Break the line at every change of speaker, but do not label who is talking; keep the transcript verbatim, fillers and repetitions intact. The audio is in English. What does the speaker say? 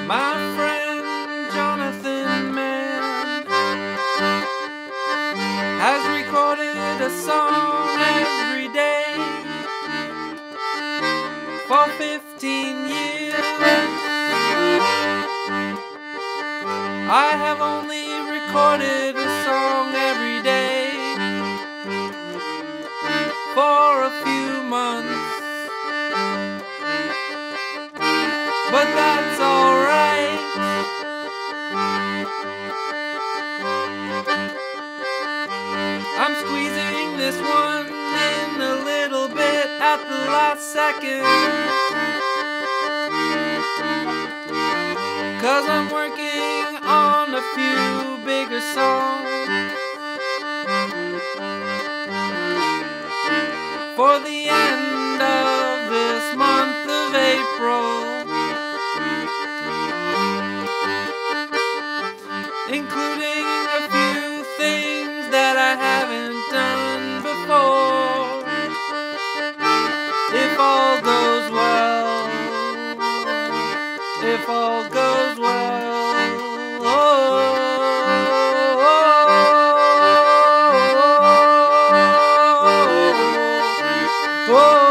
My friend Jonathan Mann has recorded a song every day for fifteen years. I have only recorded a song every day for a few months, but that's alright. I'm squeezing this one in a little bit at the last second, 'cause I'm working on a few bigger songs for the end of this month of April, including a few things that I haven't done before. If all goes well, if all goes well, oh, oh, oh, oh.